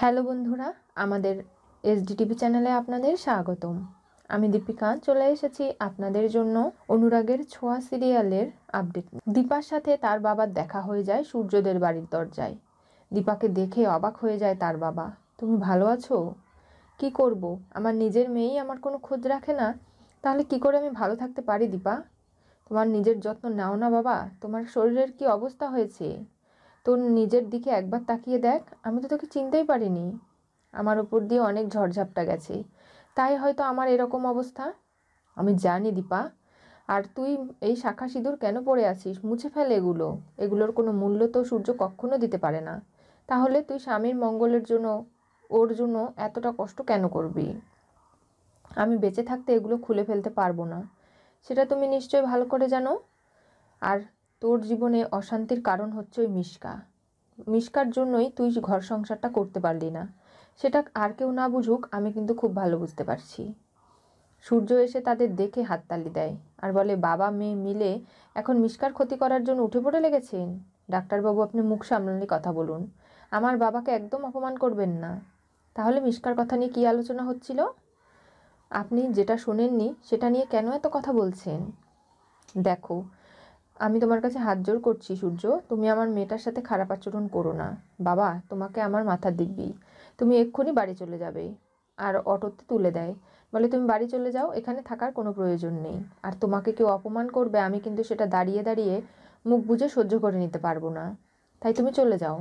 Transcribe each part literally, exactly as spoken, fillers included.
Hello বন্ধুরা, আমাদের SD TV চ্যানেলে আপনাদের স্বাগতম। আমি দীপিকা চলে এসেছি আপনাদের জন্য অনুরাগের ছোঁয়া সিরিয়ালের আপডেট। দীপার সাথে তার বাবার দেখা হয়ে যায় সূর্যদের বাড়ির দরজায়। দীপাকে দেখে অবাক হয়ে যায় তার বাবা। তুমি ভালো আছো? কি করব, আমার নিজের মেয়েই আমার কোনো খোঁজ রাখে না, তাহলে কি করে আমি ভালো থাকতে পারি? দীপা, তোমার নিজের যত্ন নাও না বাবা। তোমার শরীরের কি অবস্থা হয়েছে? তোর নিজের দিকে একবার তাকিয়ে দেখ, আমি তো তোকে চিনতেই পারিনি। আমার ওপর দিয়ে অনেক ঝড়ঝাপটা গেছে, তাই হয়তো আমার এরকম অবস্থা। আমি জানি দীপা। আর তুই এই শাখা সিঁদুর কেন পরে আছিস? মুছে ফেলে এগুলো। এগুলোর কোনো মূল্য তো সূর্য কখনো দিতে পারে না। তাহলে তুই স্বামীর মঙ্গলের জন্য ওর জন্য এতটা কষ্ট কেন করবি? আমি বেঁচে থাকতে এগুলো খুলে ফেলতে পারবো না, সেটা তুমি নিশ্চয়ই ভালো করে জানো। আর তোর জীবনে অশান্তির কারণ হচ্ছে ওই মিশকা। মিশকার জন্যই তুই ঘর সংসারটা করতে পারলি না। সেটা আর কেউ না বুঝুক, আমি কিন্তু খুব ভালো বুঝতে পারছি। সূর্য এসে তাদের দেখে হাততালি দেয় আর বলে, বাবা মেয়ে মিলে এখন মিশকার ক্ষতি করার জন্য উঠে পড়ে লেগেছেন। ডাক্তারবাবু, আপনি মুখ সামলালে কথা বলুন। আমার বাবাকে একদম অপমান করবেন না। তাহলে মিশকার কথা নিয়ে কী আলোচনা হচ্ছিল? আপনি যেটা শোনেননি সেটা নিয়ে কেন এত কথা বলছেন? দেখো, আমি তোমার কাছে হাত জোড় করছি সূর্য, তুমি আমার মেয়েটার সাথে খারাপ আচরণ করো না। বাবা তোমাকে আমার মাথার দিব্যি, তুমি এক্ষুনি বাড়ি চলে যাবে। আর অটোতে তুলে দেয়, বলে তুমি বাড়ি চলে যাও, এখানে থাকার কোনো প্রয়োজন নেই। আর তোমাকে কেউ অপমান করবে, আমি কিন্তু সেটা দাঁড়িয়ে দাঁড়িয়ে মুখ বুজে সহ্য করে নিতে পারবো না। তাই তুমি চলে যাও।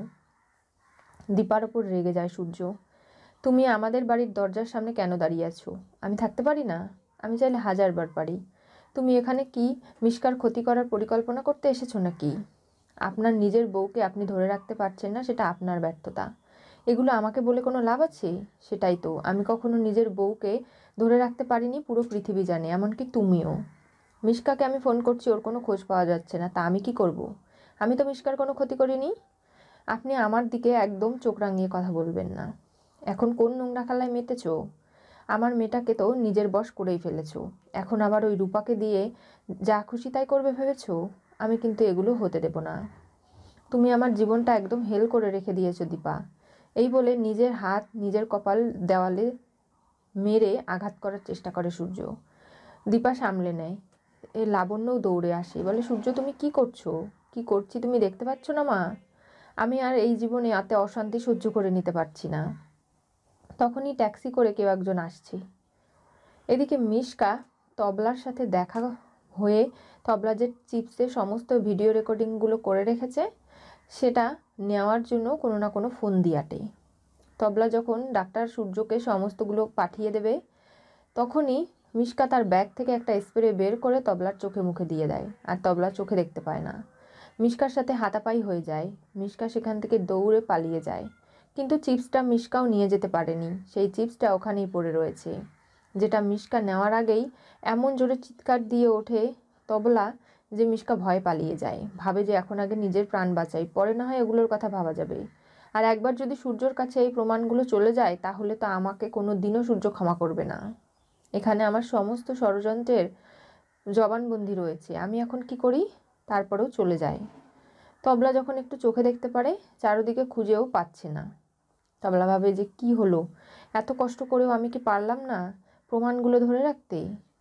দীপার ওপর রেগে যায় সূর্য। তুমি আমাদের বাড়ির দরজার সামনে কেন দাঁড়িয়ে আছো? আমি থাকতে পারি না? আমি চাইলে হাজারবার পারি। তুমি এখানে কি মিশকার ক্ষতি করার পরিকল্পনা করতে এসেছো নাকি? আপনার নিজের বউকে আপনি ধরে রাখতে পারছেন না, সেটা আপনার ব্যর্থতা। এগুলো আমাকে বলে কোনো লাভ আছে? সেটাই তো, আমি কখনো নিজের বউকে ধরে রাখতে পারিনি, পুরো পৃথিবী জানে, এমনকি তুমিও। মিশকাকে আমি ফোন করছি, ওর কোনো খোঁজ পাওয়া যাচ্ছে না, তা আমি কি করব? আমি তো মিশকার কোনো ক্ষতি করিনি। আপনি আমার দিকে একদম চোখ রাঙিয়ে কথা বলবেন না। এখন কোন নোংরা খেলায় মেতেছ? আমার মেয়েটাকে তো নিজের বশ করেই ফেলেছ, এখন আবার ওই রূপাকে দিয়ে যা খুশি তাই করবে ভেবেছ? আমি কিন্তু এগুলো হতে দেব না। তুমি আমার জীবনটা একদম হেল করে রেখে দিয়েছো দীপা। এই বলে নিজের হাত নিজের কপাল দেওয়ালে মেরে আঘাত করার চেষ্টা করে সূর্য। দীপা সামলে নেয়। এ লাবণ্যও দৌড়ে আসে, বলে, সূর্য তুমি কি করছো? কি করছি তুমি দেখতে পাচ্ছ না মা? আমি আর এই জীবনে এত অশান্তি সহ্য করে নিতে পারছি না। তখনই ট্যাক্সি করে কেউ একজন আসছে। এদিকে মিশকা তবলার সাথে দেখা হয়ে তবলা যে চিপসের সমস্ত ভিডিও রেকর্ডিংগুলো করে রেখেছে সেটা নেওয়ার জন্য কোনো না কোনো ফোন দিয়াটে। তবলা যখন ডাক্তার সূর্যকে সমস্তগুলো পাঠিয়ে দেবে, তখনই মিশকা তার ব্যাগ থেকে একটা স্প্রে বের করে তবলার চোখে মুখে দিয়ে দেয়, আর তবলা চোখে দেখতে পায় না। মিশকার সাথে হাতাপাই হয়ে যায়। মিশকা সেখান থেকে দৌড়ে পালিয়ে যায়, কিন্তু চিপসটা মিশকাও নিয়ে যেতে পারেনি। সেই চিপসটা ওখানেই পড়ে রয়েছে, যেটা মিশকা নেওয়ার আগেই এমন জোরে চিৎকার দিয়ে ওঠে তবলা যে মিশকা ভয় পালিয়ে যায়, ভাবে যে এখন আগে নিজের প্রাণ বাঁচাই, পরে না হয় এগুলোর কথা ভাবা যাবে। আর একবার যদি সূর্যর কাছে এই প্রমাণগুলো চলে যায়, তাহলে তো আমাকে কোনো দিনও সূর্য ক্ষমা করবে না। এখানে আমার সমস্ত ষড়যন্ত্রের জবানবন্দি রয়েছে, আমি এখন কি করি? তারপরেও চলে যায়। তবলা যখন একটু চোখে দেখতে পারে, চারদিকে খুঁজেও পাচ্ছে না। তবলা ভাবে যে কি হলো, এত কষ্ট করেও আমি কি পারলাম না প্রমাণগুলো ধরে রাখতে?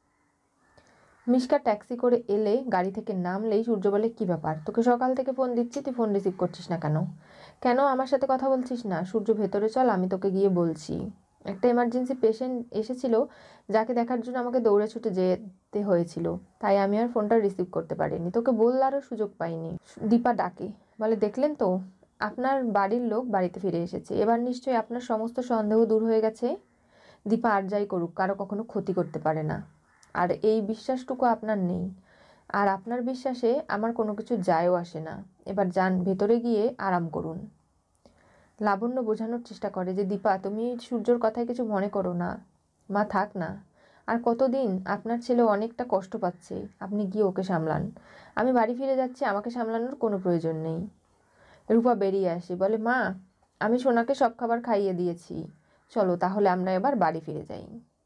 মিশকা ট্যাক্সি করে এলে গাড়ি থেকে নামলেই সূর্য বলে, কি ব্যাপার, তোকে সকাল থেকে ফোন দিচ্ছি, তুই ফোন রিসিভ করছিস না কেন? কেন আমার সাথে কথা বলছিস না? সূর্য, ভেতরে চল, আমি তোকে গিয়ে বলছি। একটা এমার্জেন্সি পেশেন্ট এসেছিল, যাকে দেখার জন্য আমাকে দৌড়ে ছুটে যেতে হয়েছিল, তাই আমি আর ফোনটা রিসিভ করতে পারিনি, তোকে বলারও সুযোগ পাইনি। দীপা ডাকে, বলে, দেখলেন তো, আপনার বাড়ির লোক বাড়িতে ফিরে এসেছে, এবার নিশ্চয়ই আপনার সমস্ত সন্দেহ দূর হয়ে গেছে। দীপা আর যাই করুক, কারো কখনো ক্ষতি করতে পারে না, আর এই বিশ্বাসটুকু আপনার নেই। আর আপনার বিশ্বাসে আমার কোনো কিছু যায়ও আসে না। এবার যান, ভেতরে গিয়ে আরাম করুন। লাবণ্য বোঝানোর চেষ্টা করে যে, দীপা তুমি সূর্যর কথায় কিছু মনে করো না, মা থাক না, আর কতদিন? আপনার ছেলে অনেকটা কষ্ট পাচ্ছে, আপনি গিয়ে ওকে সামলান। আমি বাড়ি ফিরে যাচ্ছি, আমাকে সামলানোর কোনো প্রয়োজন নেই। রূপা বেরিয়ে আসে, বলে, মা আমি সোনাকে সব খাবার খাইয়ে দিয়েছি, চলো তাহলে আমরা এবার বাড়ি ফিরে যাই।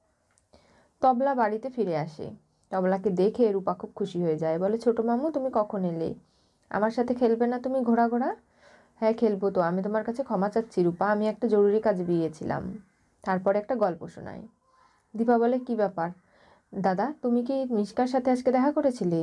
তবলা বাড়িতে ফিরে আসে। তবলাকে দেখে রূপা খুব খুশি হয়ে যায়, বলে, ছোট মামু তুমি কখন এলে? আমার সাথে খেলবে না তুমি ঘোড়া ঘোড়া? হ্যাঁ খেলবো তো, আমি তোমার কাছে ক্ষমা চাচ্ছি রূপা, আমি একটা জরুরি কাজে বেরিয়েছিলাম। তারপরে একটা গল্প শোনায়। দীপা বলে, কি ব্যাপার দাদা, তুমি কি মিশকার সাথে আজকে দেখা করেছিলে?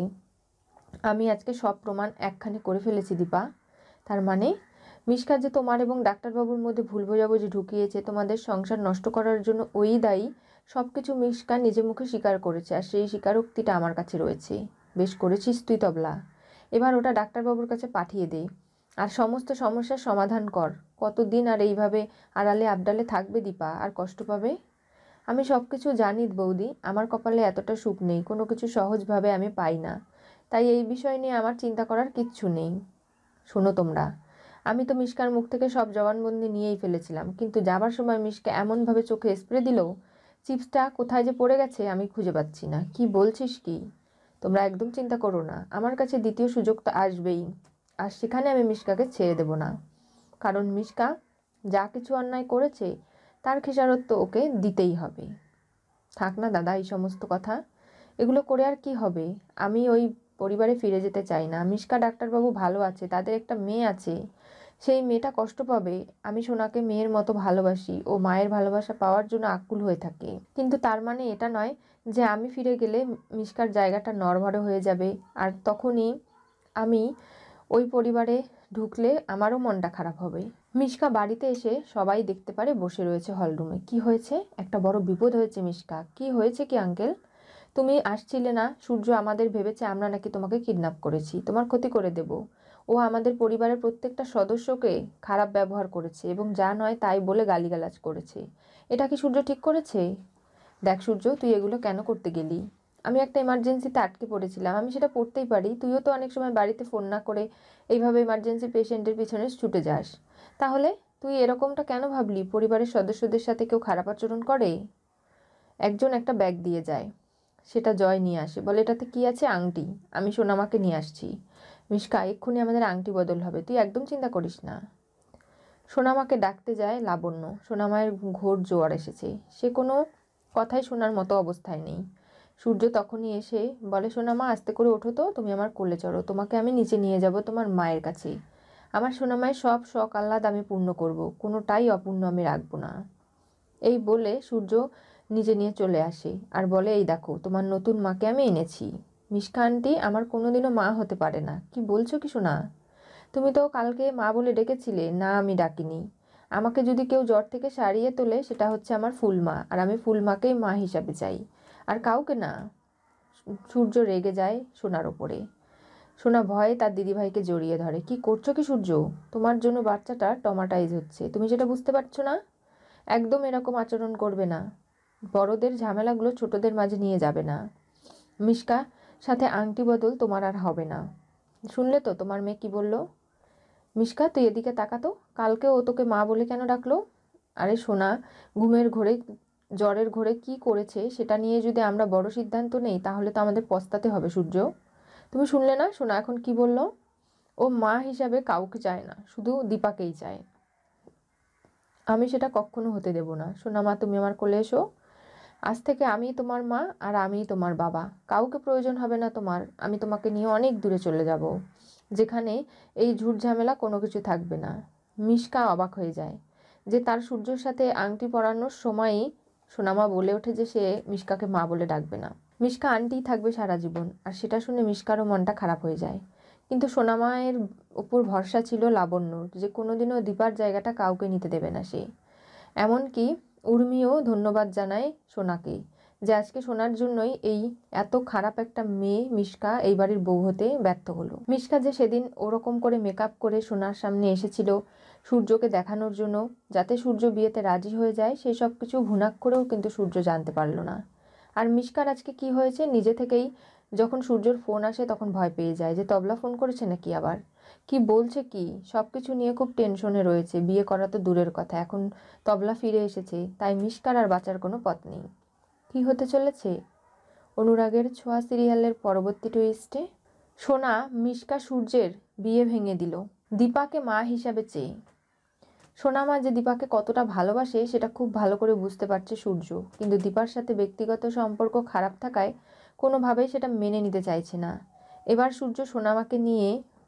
আমি আজকে সব প্রমাণ একখানে করে ফেলেছি দীপা। তার মানে মিশকা যে তোমার এবং ডাক্তারবাবুর মধ্যে ভুল বোঝাবুঝি ঢুকিয়েছে, তোমাদের সংসার নষ্ট করার জন্য ওই দায়ী, সব কিছু মিশকা নিজে মুখে স্বীকার করেছে, আর সেই স্বীকারোক্তিটা আমার কাছে রয়েছে। বেশ করেছিস তুই তবলা, এবার ওটা ডাক্তারবাবুর কাছে পাঠিয়ে দে আর সমস্ত সমস্যার সমাধান কর। কতদিন আর এইভাবে আড়ালে আবডালে থাকবে দীপা, আর কষ্ট পাবে? আমি সব কিছু জানি বৌদি, আমার কপালে এতটা সুখ নেই, কোনো কিছু সহজভাবে আমি পাই না, তাই এই বিষয় নিয়ে আমার চিন্তা করার কিচ্ছু নেই। শোনো তোমরা, আমি তো মিশকার মুখ থেকে সব জবানবন্দি নিয়েই ফেলেছিলাম, কিন্তু যাবার সময় মিশকা এমনভাবে চোখে স্প্রে দিল, চিপসটা কোথায় যে পড়ে গেছে আমি খুঁজে পাচ্ছি না। কি বলছিস কি? তোমরা একদম চিন্তা করো না, আমার কাছে দ্বিতীয় সুযোগ তো আসবেই, আর সেখানে আমি মিশকাকে ছেড়ে দেব না, কারণ মিশকা যা কিছু অন্যায় করেছে তার খেসারত তো ওকে দিতেই হবে। থাক না দাদা এই সমস্ত কথা, এগুলো করে আর কি হবে? আমি ওই পরিবারে ফিরে যেতে চাই না। মিশকা ডাক্তারবাবু ভালো আছে, তাদের একটা মেয়ে আছে, সেই মেয়েটা কষ্ট পাবে। আমি সোনাকে মেয়ের মতো ভালোবাসি, ও মায়ের ভালোবাসা পাওয়ার জন্য আকুল হয়ে থাকে, কিন্তু তার মানে এটা নয় যে আমি ফিরে গেলে মিশকার জায়গাটা নড়বড়ে হয়ে যাবে, আর তখনই আমি ওই পরিবারে ঢুকলে আমারও মনটা খারাপ হবে। মিশকা বাড়িতে এসে সবাই দেখতে পারে বসে রয়েছে হলরুমে। কি হয়েছে? একটা বড় বিপদ হয়েছে মিশকা। কি হয়েছে কি আঙ্কেল? তুমি আসছিলে না? সূর্য আমাদের ভেবেছে আমরা নাকি তোমাকে কিডন্যাপ করেছি, তোমার ক্ষতি করে দেব। ও আমাদের পরিবারের প্রত্যেকটা সদস্যকে খারাপ ব্যবহার করেছে এবং যা নয় তাই বলে গালিগালাজ করেছে। এটা কি সূর্য ঠিক করেছে? দেখ সূর্য, তুই এগুলো কেন করতে গেলি? আমি একটা এমার্জেন্সিতে আটকে পড়েছিলাম, আমি সেটা পড়তেই পারি। তুইও তো অনেক সময় বাড়িতে ফোন না করে এইভাবে এমার্জেন্সি পেশেন্টের পিছনে ছুটে যাস। তাহলে তুই এরকমটা কেন ভাবলি পরিবারের সদস্যদের সাথে কেউ খারাপ আচরণ করে? একজন একটা ব্যাগ দিয়ে যায়, সেটা জয় নিয়ে আসে, বলে এটাতে কি আছে? আংটি। আমি সোনামাকে নিয়ে আসছি। মিশকা, এক্ষুনি আমাদের আংটি বদল হবে, তুই একদম চিন্তা করিস না। সোনামাকে ডাকতে যায় লাবণ্য। সোনামায়ের ঘোর জোয়ার এসেছে, সে কোনো কথাই শোনার মতো অবস্থায় নেই। সূর্য তখনই এসে বলে, সোনামা আস্তে করে ওঠো তো, তুমি আমার কোলে চড়ো, তোমাকে আমি নিচে নিয়ে যাব তোমার মায়ের কাছে। আমার সোনামায়ের সব শখ আহ্লাদ আমি পূর্ণ করব, কোনোটাই অপূর্ণ আমি রাখবো না। এই বলে সূর্য নিজে নিয়ে চলে আসে আর বলে, এই দেখো তোমার নতুন মাকে আমি এনেছি। মিশকা আন্টি আমার কোনোদিনও মা হতে পারে না। কি বলছো কি সোনা? তুমি তো কালকে মা বলে ডেকেছিলে। না, আমি ডাকিনি। আমাকে যদি কেউ জ্বর থেকে সারিয়ে তোলে সেটা হচ্ছে আমার ফুলমা, আর আমি ফুলমাকেই মা হিসাবে চাই, আর কাউকে না। সূর্য রেগে যায় সোনার ওপরে। সোনা ভয়ে তার দিদিভাইকে জড়িয়ে ধরে। কি করছো কি সূর্য? তোমার জন্য বাচ্চাটা টমাটাইজ হচ্ছে, তুমি সেটা বুঝতে পারছো না? একদম এরকম আচরণ করবে না। বড়দের ঝামেলাগুলো ছোটদের মাঝে নিয়ে যাবে না। মিশকা সাথে আংটি বদল তোমার আর হবে না। শুনলে তো তোমার মেয়ে কি বলল? মিশকা, তুই এদিকে তাকাতো, কালকে ও তোকে মা বলে কেন ডাকলো? আরে সোনা, ঘুমের ঘোরে জ্বরের ঘোরে কি করেছে সেটা নিয়ে যদি আমরা বড় সিদ্ধান্ত নেই তাহলে তো আমাদের পস্তাতে হবে সূর্য। তুমি শুনলে না সোনা এখন কি বলল? ও মা হিসাবে কাউকে চায় না, শুধু দীপাকেই চায়। আমি সেটা কখনো হতে দেব না। সোনা মা, তুমি আমার কোলে এসো। আজ থেকে আমি তোমার মা আর আমিই তোমার বাবা, কাউকে প্রয়োজন হবে না তোমার। আমি তোমাকে নিয়ে অনেক দূরে চলে যাব, যেখানে এই ঝুট ঝামেলা কোনো কিছু থাকবে না। মিশকা অবাক হয়ে যায় যে তার সূর্যর সাথে আংটি পরানোর সময়ই সোনামা বলে ওঠে যে সে মিশকাকে মা বলে ডাকবে না, মিশকা আন্টিই থাকবে সারা জীবন। আর সেটা শুনে মিশকারও মনটা খারাপ হয়ে যায়। কিন্তু সোনামায়ের উপর ভরসা ছিল লাবণ্যর, যে কোনোদিনও দীপার জায়গাটা কাউকে নিতে দেবে না সে। এমনকি উর্মিও ধন্যবাদ জানায় সোনাকে, যে আজকে সোনার জন্যই এই এত খারাপ একটা মেয়ে মিশকা এই বাড়ির বউ হতে ব্যর্থ হলো। মিশকা যে সেদিন ওরকম করে মেকআপ করে সোনার সামনে এসেছিল সূর্যকে দেখানোর জন্য, যাতে সূর্য বিয়েতে রাজি হয়ে যায়, সেই সব কিছু ভুনাক করেও কিন্তু সূর্য জানতে পারলো না। আর মিশকার আজকে কি হয়েছে, নিজে থেকেই যখন সূর্যর ফোন আসে তখন ভয় পেয়ে যায় যে তবলা ফোন করেছে নাকি আবার। কি বলছে কি, সব কিছু নিয়ে খুব টেনশনে রয়েছে। বিয়ে করা তো দূরের কথা, এখন তবলা ফিরে এসেছে, তাই মিশকার আর বাঁচার কোনো পথ নেই। কি হতে চলেছে অনুরাগের ছোঁয়া সিরিয়ালের পরবর্তী টুইস্টে? সোনা মিশকা সূর্যের বিয়ে ভেঙে দিল দীপাকে মা হিসাবে চেয়ে। সোনামা যে দীপাকে কতটা ভালোবাসে সেটা খুব ভালো করে বুঝতে পারছে সূর্য, কিন্তু দীপার সাথে ব্যক্তিগত সম্পর্ক খারাপ থাকায় কোনোভাবেই সেটা মেনে নিতে চাইছে না। এবার সূর্য সোনামাকে নিয়ে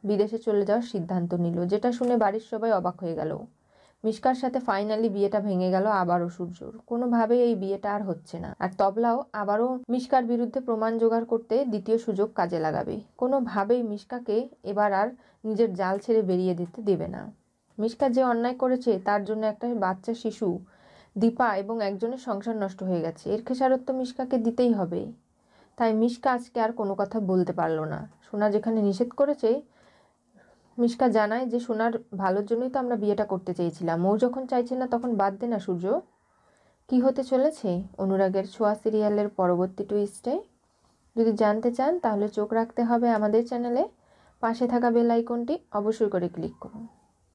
বিদেশে চলে যাওয়ার সিদ্ধান্ত নিল, যেটা শুনে বাড়ির সবাই অবাক হয়ে গেল। মিশকার সাথে ফাইনালি বিয়েটা ভেঙে গেল আবারও সূর্যর। কোনোভাবেই এই বিয়েটা আর হচ্ছে না। আর তবলাও আবারও মিশকার বিরুদ্ধে প্রমাণ জোগাড় করতে দ্বিতীয় সুযোগ কাজে লাগাবে। কোনোভাবেই মিশকাকে এবার আর নিজের জাল ছেড়ে বেরিয়ে দিতে দেবে না। মিশকা যে অন্যায় করেছে তার জন্য একটা বাচ্চা শিশু দীপা এবং একজনের সংসার নষ্ট হয়ে গেছে, এর খেসারত তো মিশকাকে দিতেই হবে। তাই মিশকা আজকে আর কোনো কথা বলতে পারলো না। সোনা যেখানে নিষেধ করেছে, মিশকা জানায় যে সোনার ভালোর জন্যই তো আমরা বিয়েটা করতে চেয়েছিলাম, ও যখন চাইছে না তখন বাদ দে না সূর্য। কি হতে চলেছে অনুরাগের ছোঁয়া সিরিয়ালের পরবর্তী টুইস্টে যদি জানতে চান তাহলে চোখ রাখতে হবে আমাদের চ্যানেলে। পাশে থাকা বেল আইকনটি অবশ্যই করে ক্লিক করুন।